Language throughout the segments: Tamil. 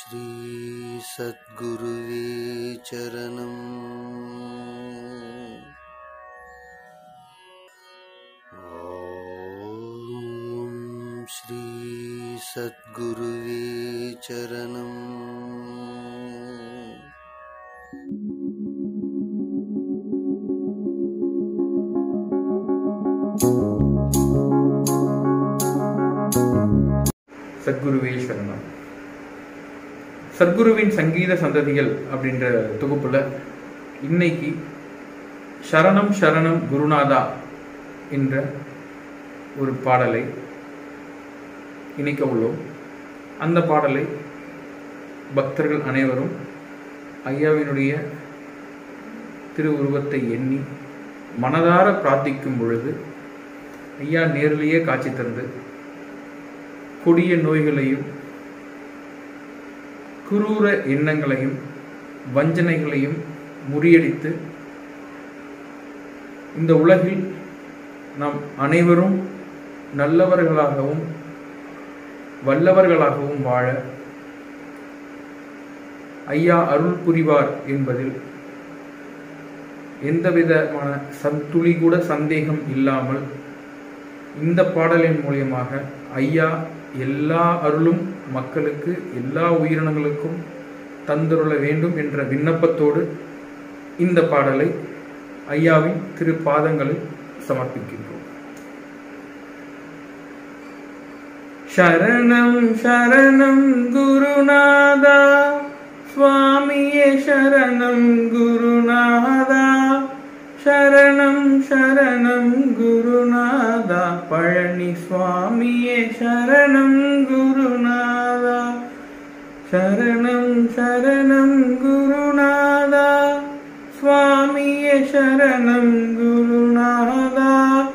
श्री सद्गुरुवे चरणम्। ओम श्री सद्गुरुवे चरणम्। சத்குருவே சரணம். சத்குருவின் சங்கீத சந்ததிகள் அப்படின்ற தொகுப்புல இன்னைக்கு சரணம் சரணம் குருநாதா என்ற ஒரு பாடலை இணைக்க உள்ளோம். அந்த பாடலை பக்தர்கள் அனைவரும் ஐயாவினுடைய திருவுருவத்தை எண்ணி மனதார பிரார்த்திக்கும் பொழுது ஐயா நேரிலேயே காட்சி தந்து கொடிய நோய்களையும் குரூர எண்ணங்களையும் வஞ்சனைகளையும் முறியடித்து இந்த உலகில் நாம் அனைவரும் நல்லவர்களாகவும் வல்லவர்களாகவும் வாழ ஐயா அருள் புரிவார் என்பதில் எந்தவிதமான துளி கூட சந்தேகம் இல்லாமல் இந்த பாடலின் மூலியமாக ஐயா எல்லா அருளும் மக்களுக்கு எல்லா உயிரினங்களுக்கும் தந்துருள வேண்டும் என்ற விண்ணப்பத்தோடு இந்த பாடலை ஐயாவின் திருப்பாதங்களில் சமர்ப்பிக்கின்றோம். சரணம் சரணம் குருநாதா சுவாமியே சரணம் குருநாதா சரணம் சரணம் குருநாதா பழனி சுவாமியே சரணம் குருநாதா சரணம் சரணம் குருநாதா சுவாமியே சரணம் குருநாதா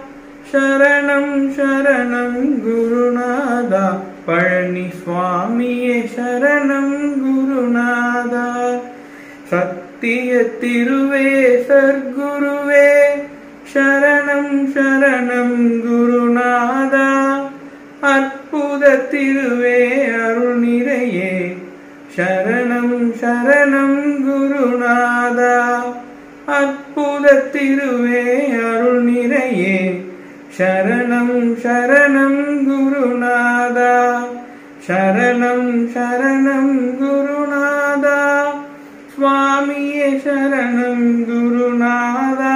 சரணம் சரணம் குருநாதா பழனி சுவாமியே சரணம் குருநாதா சத்திய திருவே சர்க்குருவே சரணம் சரணம் குருநாதா அற்புத திருவே அருள் நிறையே சரணம் சரணம் குருநாதா அற்புத திருவே அருள் நிறையே சரணம் சரணம் குருநாதா சரணம் சரணம் குருநாதா சுவாமியே சரணம் குருநாதா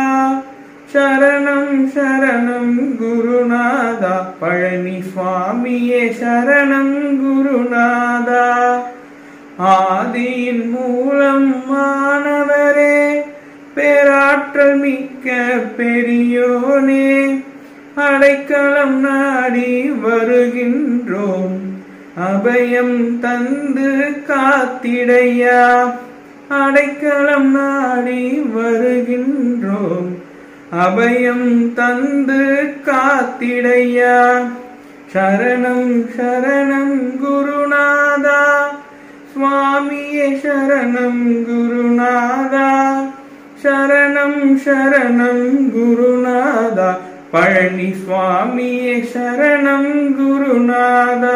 சரணம் சரணம் குருநாதா பழனி சுவாமியே சரணம் குருநாதா ஆதியின் மூலம் மாணவரே பேராற்றல் மிக்க பெரியோனே அடைக்கலம் நாடி வருகின்றோம் அபயம் தந்து காத்திடையா அடைக்கலம் நாடி வருகின்றோம் அபயம் தந்து காத்திடையா சரணம் சரணம் குருநாதா சுவாமியே சரணம் குருநாதா சரணம் சரணம் குருநாதா பழனி சுவாமியே சரணம் குருநாதா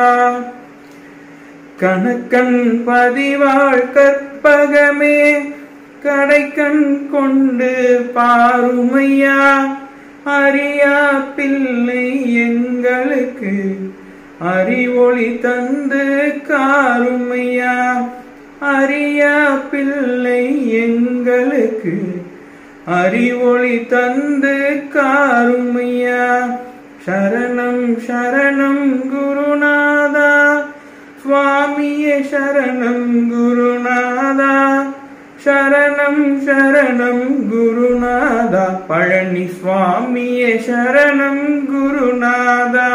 கணக்கன் பதிவாள் கற்பகமே கடைக்கண் கொண்டு பாருமையா அறியா பிள்ளை எங்களுக்கு அறிவொளி தந்து காருமையா அறியா பிள்ளை எங்களுக்கு அறிவொளி தந்து காருமையா சரணம் சரணம் குருநாதா சுவாமியே சரணம் குருநாதா சரணம் சரணம் குருநாதா பழனி சுவாமியே சரணம் குருநாதா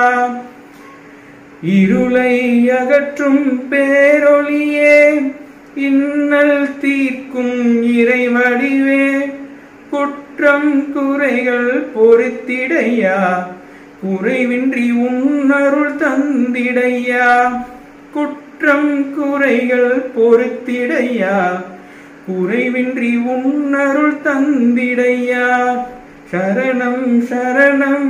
இருளை அகற்றும் பேரொளியே இன்னல் தீர்க்கும் இறைவடிவே குற்றம் குறைகள் பொறுத்திடையா குறைவின்றி உன்னருள் தந்திடையா குற்றம் குறைகள் பொறுத்திடையா குறைவின்றி உன்னருள் தந்திடையா சரணம் சரணம்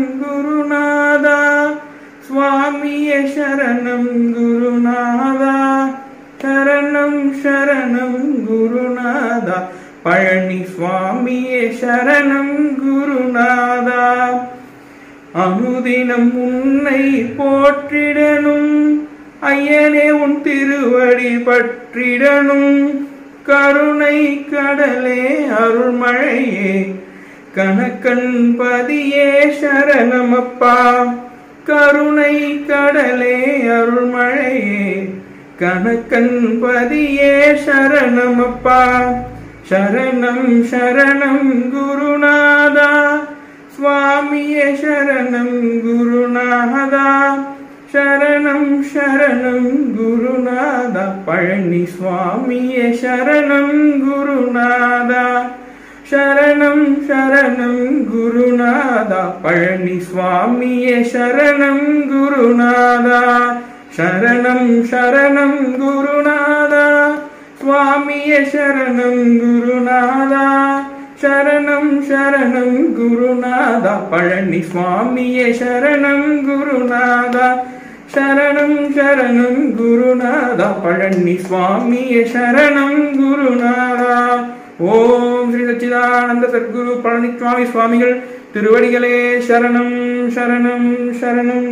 குருநாதா சுவாமியே சரணம் குருநாதா சரணம் சரணம் குருநாதா பழனி சுவாமியே சரணம் குருநாதா. அனுதினம் உன்னை போற்றிடனும் ஐயனே உன் திருவடி பற்றிடனும். கருணை கடலே அருள்மழையே கணக்கன் பதியே சரணமப்பா. கருணை கடலே அருள்மழையே கணக்கன் பதியே சரணமப்பா. சரணம் சரணம் குருநாதா சுவாமியே சரணம் குருநாதா. சரணம் சரணம் குருநாதா பழனி சுவாமியே சரணம் குருநாதா. சரணம் சரணம் குருநாதா பழனி சுவாமியே சரணம் குருநாதா. சரணம் சரணம் குருநாதா சுவாமியே சரணம் குருநாதா. சரணம் சரணம் குருநாதா பழனி சுவாமியே சரணம் குருநாதா. சரணம் சரணம் குருநாதா பழனி சுவாமியே சரணம் குருநாதா. ஓம் ஸ்ரீ சச்சிதானந்த சத்குரு பழனிசுவாமி சுவாமிகள் திருவடிகளே சரணம் சரணம் சரணம்.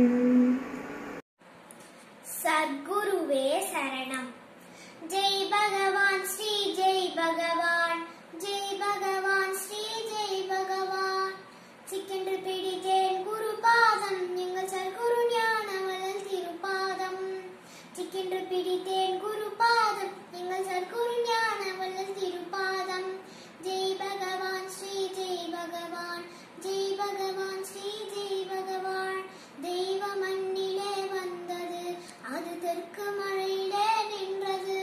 சத்குருவே சரணம். ஜெய் பகவான் ஸ்ரீ ஜெய் பகவான். ஜெய் பகவான் ஸ்ரீ ஜெய் பகவான். சிக்கென்று பிடித்தேன் குரு பாதம் எங்கள் சர்க்குரு ஞானவள்ளல் திருப்பாதம். சிக்கென்று பிடித்தேன் குரு பாதம் எங்கள் சர்க்குரு ஞானவள்ளல் திருப்பாதம். ஜெய் பகவான் ஸ்ரீ ஜெய் பகவான். ஜெய் பகவான் ஸ்ரீ ஜெய் பகவான். தெய்வ மண்ணிலே வந்தது அது தெற்கு மழையிலே நின்றது.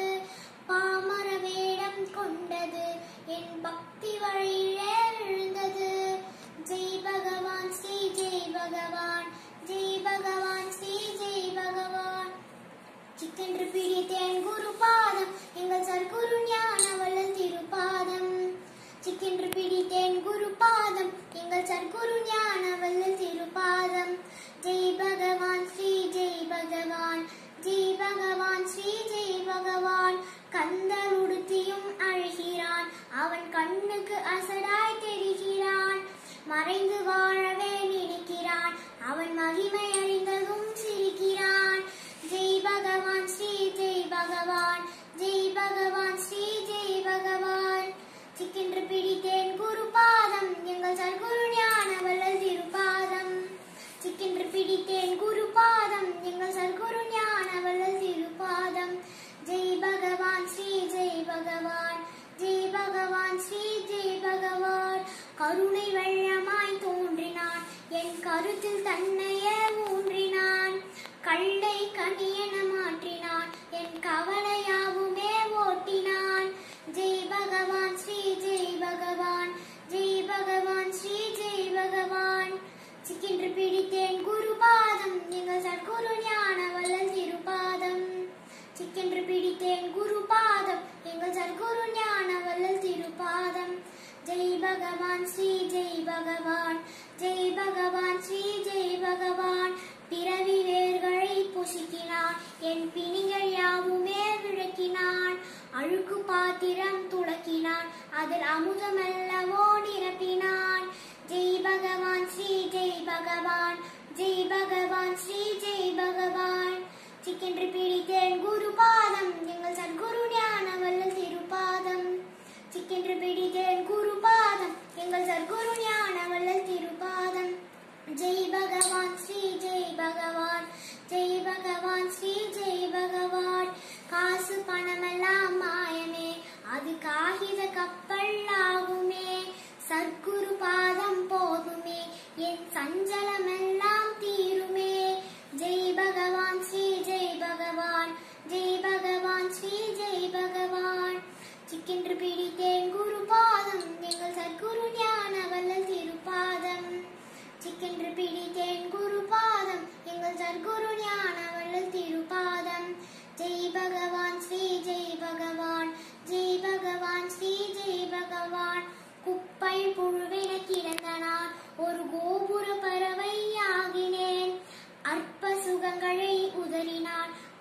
பாமர வேடம் கொண்டது என் பக்தி வழியிலே விழுந்தது. ஜெய் பகவான் ஸ்ரீ ஜெய் பகவான். ஜெய் பகவான் ஸ்ரீ ஜெய் பகவான். சிக்கென்று பிடித்தேன் குரு பாதம் எங்கள் சர்க்குரு ஞானவள்ளல் திருப்பாதம். சிக்கென்று பிடித்தேன் குரு பாதம் எங்கள் சர்க்குரு ஞானவள்ளல் திருப்பாதம். ஜெய் பகவான் ஸ்ரீ ஜெய் பகவான். ஜெய் பகவான் ஸ்ரீ ஜெய் பகவான். கந்தர் உடுத்தியும் அழுகிறான் அவன் கண்ணுக்கு அசடாய் தெரிகிறான். மறைந்து வாழவே நினைக்கிறான் அவன் மகிமை அறிந்ததும் சிரிக்கிறான். ஜெய் பகவான் ஸ்ரீ ஜெய் பகவான். ஜெய் பகவான் ஸ்ரீ ஜெய் பகவான். சிக்கென்று பிடித்தேன் குரு பாதம் எங்கள் சர்க்குரு ஞானவள்ளல் திருப்பாதம். சிக்கென்று பிடித்தேன் குரு பாதம் எங்கள் சர்க்குரு ஞானவள்ளல் திருப்பாதம். ஜெய் பகவான் ஸ்ரீ ஜெய் பகவான். ஜெய் பகவான் ஸ்ரீ ஜெய் பகவான். கருணை வெள்ளமாய் தோன்றினான் என் கருத்தில் தன்னையே ஊன்றினான். கள்ளை கனியென மாற்றினான் என் கவலையாவுமே ஓட்டினான். ஜெய் பகவான் ஸ்ரீ ஜெய் பகவான். ஜெய் பகவான் ஸ்ரீ ஜெய் பகவான். சிக்கென்று பிடித்தேன் குரு பாதம் எங்கள் சர்க்குரு ஞானவள்ளல் திருப்பாதம். சிக்கென்று பிடித்தேன் குரு பாதம் எங்கள் சர்க்குரு ஞானவள்ளல் திருப்பாதம். ஜெய் பகவான் ஸ்ரீ ஜெய் பகவான். ஜெய் பகவான் ஸ்ரீ ஜெய் பகவான். பிறவி வேர்களை பொசுக்கினான் என் பிணிகள் யாவுமே விளக்கினான். அழுக்கு பாத்திரம் துளக்கினான் அதில் அமுதமெல்லவோ நிரப்பினான். ஜெய் பகவான் ஸ்ரீ ஜெய் பகவான். ஜெய் பகவான் ஸ்ரீ ஜெய் பகவான். சிக்கென்று பிடித்தேன் குரு பாதம் எங்கள் சர்க்குரு ஞானவள்ளல் திருப்பாதம். சிக்கென்று பிடித்தேன் குரு பாதம் எங்கள் சர்க்குரு ஞானவள்ளல் திருப்பாதம். ஜெய் பகவான் ஸ்ரீ ஜெய் பகவான். ஜெய் பகவான் ஸ்ரீ ஜெய் பகவான். காசு பணமெல்லாம் மாயமே அது காகித கப்பல் ஆகுமே. சர்க்குரு பாதம் போதுமே என் சஞ்சலமெல்லாம் தீருமே. ஜெய் பகவான் ஸ்ரீ ஜெய் பகவான். ஜெய் பகவான் ஸ்ரீ ஜெய் பகவான். சிக்கென்று பிடித்தேன் குரு பாதம் எங்கள் சர்க்குரு ஞானவள்ளல் திருப்பாதம். சிக்கென்று பிடித்தேன் குரு பாதம் எங்கள் சர்க்குரு ஞானவள்ளல் திருப்பாதம். ஜெய் பகவான் ஸ்ரீ ஜெய் பகவான். ஜெய் பகவான் ஸ்ரீ ஜெய் பகவான். குப்பை புழுவென கிடந்த நான் ஒரு கோபுர பறவை ஆகினேன். அற்ப சுகங்களை உதறினான்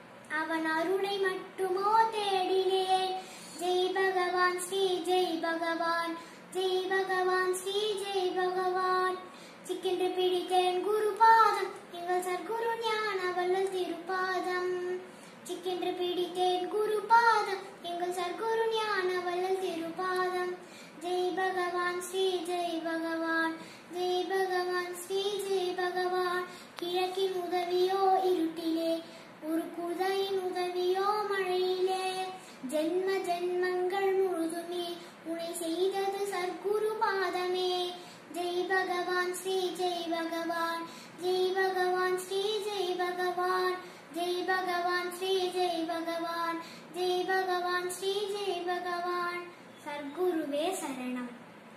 அவன் அருளை மட்டுமோ தேடினேன். ஜெய் பகவான் ஸ்ரீ ஜெய் பகவான், ஜெய் பகவான் ஸ்ரீ ஜெய் பகவான். சிக்கென்று பிடித்தேன் குரு பாதம், எங்கள் சர்க்குரு ஞான வள்ளல் திருப்பாதம். சிக்கென்று பிடித்தேன் குரு பாதம், எங்கள் சர்க்குரு ஞான வள்ளல் திருப்பாதம். ஜெய் பகவான் ஸ்ரீ ஜெய் பகவான், ஜெய் பகவான் ஸ்ரீ ஜெய் பகவான். கிழக்கின் உதவியோ இருட்டிலே, ஒரு குதையின் உதவியோ மழையிலே, ஜென்ம ஜென்மங்கள் முழுதுமே உனை செய்தது சர்க்குரு பாதமே. ஜெய் பகவான் ஸ்ரீ ஜெய் பகவான், ஜெய் பகவான் ஸ்ரீ ஜெய் பகவான், ஜெய் பகவான் ஸ்ரீ ஜெய் பகவான், ஜெய் பகவான் ஸ்ரீ ஜெய் பகவான். சர்க்குருவே சரணம்.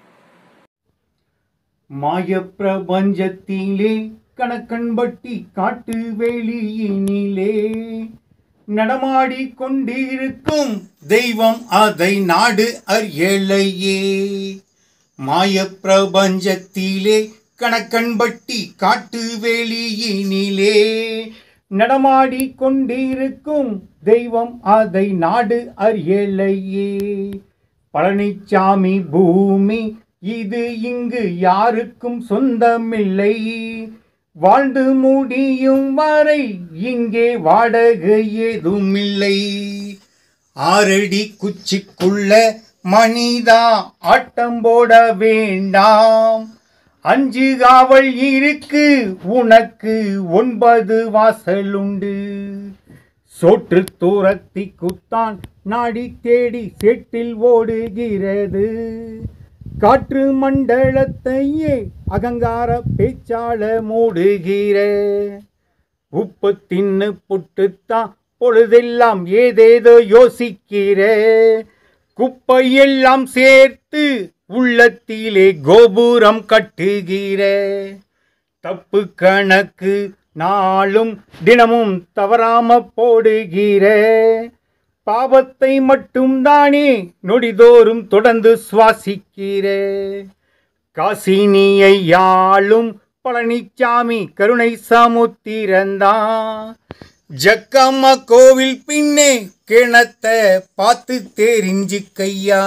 மாய பிரபஞ்சத்திலே கணக்கன்பட்டி காட்டு வெளியினிலே நடமாடி கொண்டிருக்கும் தெய்வம் அதை நாடு அறியலையே. மாய பிரபஞ்சத்திலே கணக்கன்பட்டி காட்டு வெளியினிலே நடமாடி கொண்டிருக்கும் தெய்வம் அதை நாடு அறியலையே. பழனிச்சாமி பூமி இது இங்கு யாருக்கும் சொந்தமில்லை. வாழ்ந்து முடியும் வரை இங்கே வாடகை ஏதுமில்லை. 6 அடி குச்சிக்குள்ள மனிதா ஆட்டம் போட வேண்டாம். 5 காவல் இருக்கு உனக்கு, 9 வாசலுண்டு. சோற்று தூரத்தி குத்தான் நாடி தேடி சேட்டில் ஓடுகிறது. காற்று மண்டலத்தையே அகங்கார பேச்சால மூடுகிற. உப்பு தின்னு புட்டுத்தான் பொழுதெல்லாம் ஏதேதோ யோசிக்கிற. குப்பையெல்லாம் சேர்த்து உள்ளத்திலே கோபுரம் கட்டுகிற. தப்பு கணக்கு நாளும் தினமும் தவறாம போடுகிற. பாவத்தை மட்டும் தானே நொடிதோறும் தொடர்ந்து சுவாசிக்கிற. காசினியை யாழும் பழனிச்சாமி கருணை சமுத்திரந்தான். ஜக்கம்மா கோவில் பின்னே கிணத்தை பார்த்து தெரிஞ்சுக்கையா.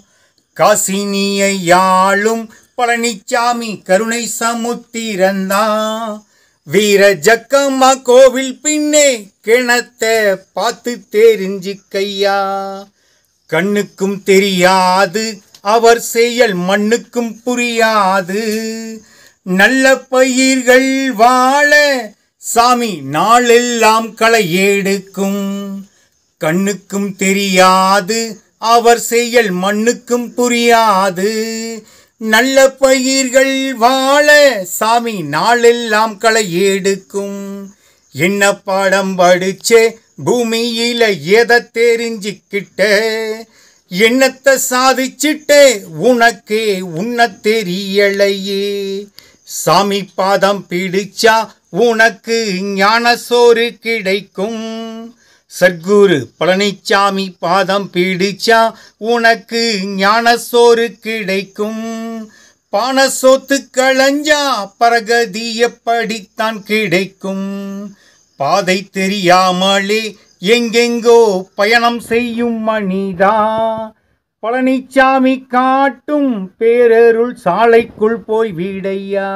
காசினியை யாழும் பழனிச்சாமி கருணை சமுத்திரந்தான். வீர ஜக்கம்மா கோவில் பின்னே கிணத்தை பார்த்து தெரிஞ்சுக்கையா. கண்ணுக்கும் தெரியாது அவர் செயல், மண்ணுக்கும் புரியாது. நல்ல பயிர்கள் வாழ சாமி நாளெல்லாம் களை எடுக்கும். கண்ணுக்கும் தெரியாது அவர் செயல், மண்ணுக்கும் புரியாது. நல்ல பயிர்கள் வாழ சாமி நாளெல்லாம் களை எடுக்கும். என்ன பாடம் படிச்சே பூமியில எதை தெரிஞ்சுக்கிட்ட. என்னத்தை சாதிச்சிட்டே உனக்கே உன்ன தெரியலையே. சாமி பாதம் பிடிச்சா உனக்கு ஞான சோறு கிடைக்கும். சத்குரு பழனிச்சாமி பாதம் பிடிச்சா உனக்கு ஞான சோறு கிடைக்கும். பானசோத்து களைஞ்சா பரகதி எப்படித்தான் கிடைக்கும். பாதை தெரியாமலே எங்கெங்கோ பயணம் செய்யும் மனிதா. பழனிச்சாமி காட்டும் பேரருள் சாலைக்குள் போய் விடையா.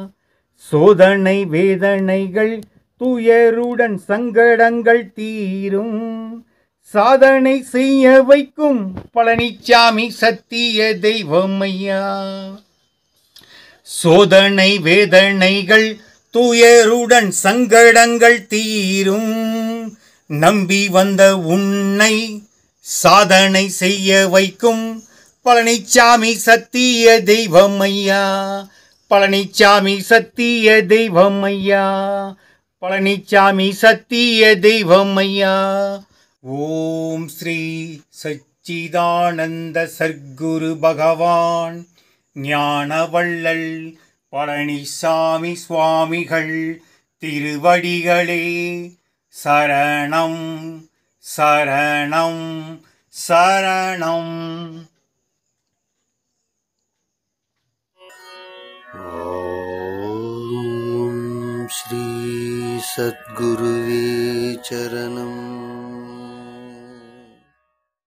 சோதனை வேதனைகள் துயருடன் சங்கடங்கள் தீரும். சாதனை செய்ய வைக்கும் பழனிச்சாமி சத்திய தெய்வமையா. சோதனை வேதனைகள் துயருடன் சங்கடங்கள் தீரும். நம்பி வந்த உன்னை சாதனை செய்ய வைக்கும் பழனிச்சாமி சத்திய தெய்வமையா. பழனிச்சாமி சத்திய தெய்வமையா. பழனிச்சாமி சத்திய தெய்வமையா. ஓம் ஸ்ரீ சச்சிதானந்த சர்க்குரு பகவான் ஞானவள்ளல் பழனிசாமி சுவாமிகள் திருவடிகளே சரணம் சரணம் சரணம். ஓம் ஸ்ரீ சத்குருவே